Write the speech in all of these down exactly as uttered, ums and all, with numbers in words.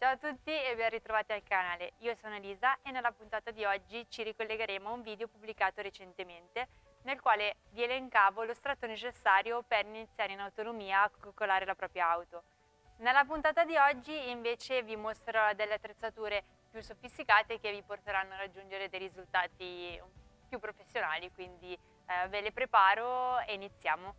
Ciao a tutti e ben ritrovati al canale, io sono Elisa e nella puntata di oggi ci ricollegheremo a un video pubblicato recentemente nel quale vi elencavo lo strato necessario per iniziare in autonomia a coccolare la propria auto. Nella puntata di oggi invece vi mostrerò delle attrezzature più sofisticate che vi porteranno a raggiungere dei risultati più professionali, quindi eh, ve le preparo e iniziamo.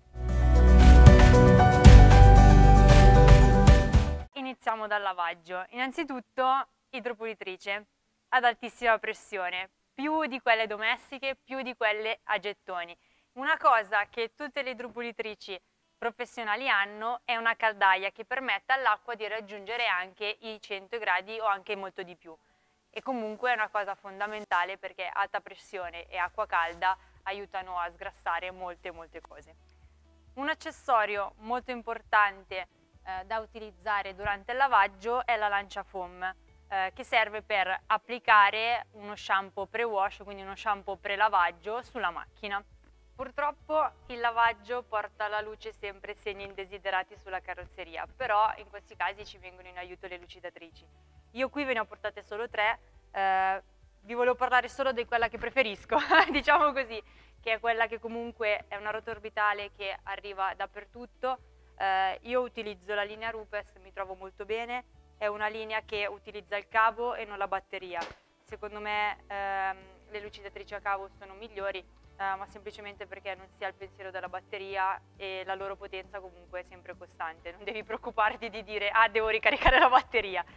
Iniziamo dal lavaggio. Innanzitutto idropulitrice ad altissima pressione, più di quelle domestiche, più di quelle a gettoni. Una cosa che tutte le idropulitrici professionali hanno è una caldaia che permette all'acqua di raggiungere anche i cento gradi o anche molto di più. E comunque è una cosa fondamentale perché alta pressione e acqua calda aiutano a sgrassare molte molte cose. Un accessorio molto importante eh, da utilizzare durante il lavaggio è la lancia foam, eh, che serve per applicare uno shampoo pre-wash, quindi uno shampoo pre-lavaggio sulla macchina. Purtroppo il lavaggio porta alla luce sempre segni indesiderati sulla carrozzeria, però in questi casi ci vengono in aiuto le lucidatrici. Io qui ve ne ho portate solo tre, eh, vi volevo parlare solo di quella che preferisco, diciamo così, che è quella che comunque è una rotorbitale che arriva dappertutto. Eh, io utilizzo la linea Rupes, mi trovo molto bene, è una linea che utilizza il cavo e non la batteria. Secondo me ehm, le lucidatrici a cavo sono migliori, eh, ma semplicemente perché non si ha il pensiero della batteria e la loro potenza comunque è sempre costante, non devi preoccuparti di dire ah devo ricaricare la batteria.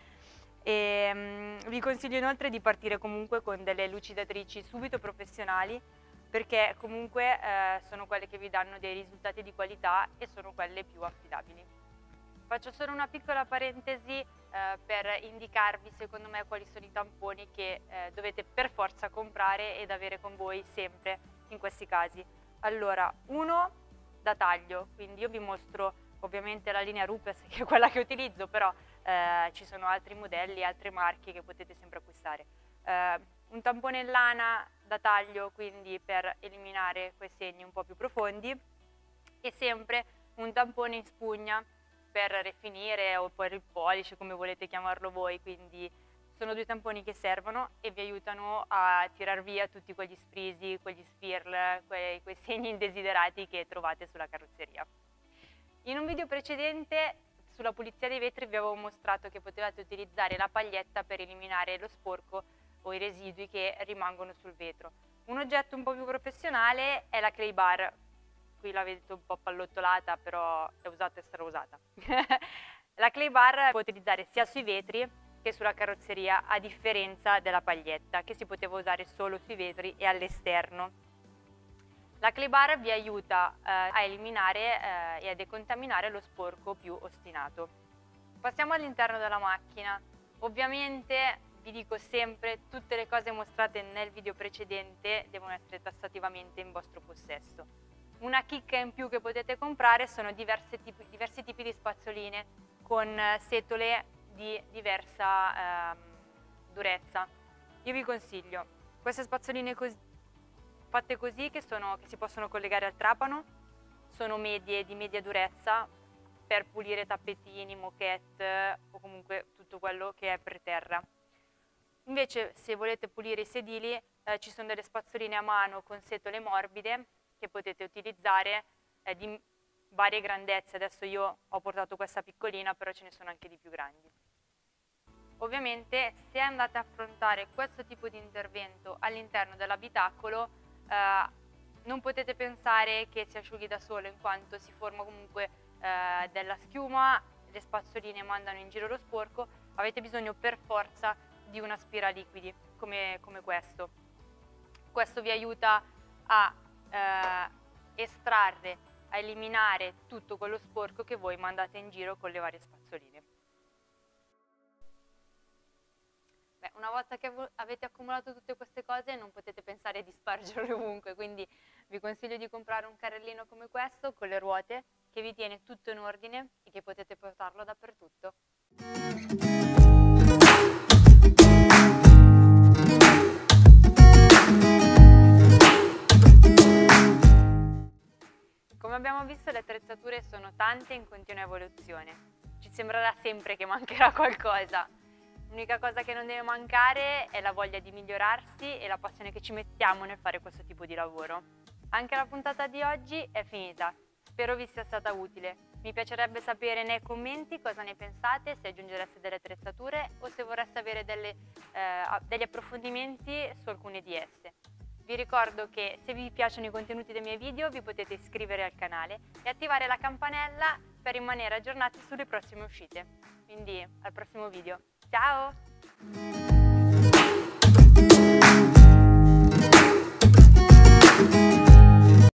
E, um, vi consiglio inoltre di partire comunque con delle lucidatrici subito professionali, perché comunque eh, sono quelle che vi danno dei risultati di qualità e sono quelle più affidabili. Faccio solo una piccola parentesi eh, per indicarvi secondo me quali sono i tamponi che eh, dovete per forza comprare ed avere con voi sempre in questi casi. Allora, uno da taglio, quindi io vi mostro ovviamente la linea Rupes che è quella che utilizzo, però eh, ci sono altri modelli, altre marche che potete sempre acquistare. Eh, un tampone in lana da taglio, quindi per eliminare quei segni un po' più profondi, e sempre un tampone in spugna per rifinire o per il polish, come volete chiamarlo voi, quindi sono due tamponi che servono e vi aiutano a tirar via tutti quegli sprisi, quegli swirl, quei, quei segni indesiderati che trovate sulla carrozzeria. In un video precedente sulla pulizia dei vetri vi avevo mostrato che potevate utilizzare la paglietta per eliminare lo sporco o i residui che rimangono sul vetro. Un oggetto un po' più professionale è la clay bar. Qui la vedete un po' pallottolata, però è usata e strausata. La clay bar si può utilizzare sia sui vetri che sulla carrozzeria, a differenza della paglietta che si poteva usare solo sui vetri e all'esterno. La clay bar vi aiuta eh, a eliminare eh, e a decontaminare lo sporco più ostinato. Passiamo all'interno della macchina. Ovviamente vi dico sempre, tutte le cose mostrate nel video precedente devono essere tassativamente in vostro possesso. Una chicca in più che potete comprare sono diversi tipi, diversi tipi di spazzoline con setole di diversa ehm, durezza. Io vi consiglio queste spazzoline così, fatte così, che, sono, che si possono collegare al trapano, sono medie, di media durezza, per pulire tappetini, moquette o comunque tutto quello che è per terra. Invece se volete pulire i sedili eh, ci sono delle spazzoline a mano con setole morbide che potete utilizzare eh, di varie grandezze. Adesso io ho portato questa piccolina, però ce ne sono anche di più grandi. Ovviamente se andate a affrontare questo tipo di intervento all'interno dell'abitacolo eh, non potete pensare che si asciughi da solo, in quanto si forma comunque eh, della schiuma, le spazzoline mandano in giro lo sporco, avete bisogno per forza di un aspiraliquidi come, come questo. Questo vi aiuta a eh, estrarre, a eliminare tutto quello sporco che voi mandate in giro con le varie spazzoline. Beh, una volta che avete accumulato tutte queste cose non potete pensare di spargerle ovunque, quindi vi consiglio di comprare un carrellino come questo con le ruote che vi tiene tutto in ordine e che potete portarlo dappertutto. Come abbiamo visto, le attrezzature sono tante in continua evoluzione. Ci sembrerà sempre che mancherà qualcosa. L'unica cosa che non deve mancare è la voglia di migliorarsi e la passione che ci mettiamo nel fare questo tipo di lavoro. Anche la puntata di oggi è finita. Spero vi sia stata utile. Mi piacerebbe sapere nei commenti cosa ne pensate, se aggiungereste delle attrezzature o se vorreste avere delle, eh, degli approfondimenti su alcune di esse. Vi ricordo che se vi piacciono i contenuti dei miei video vi potete iscrivere al canale e attivare la campanella per rimanere aggiornati sulle prossime uscite. Quindi al prossimo video. Ciao!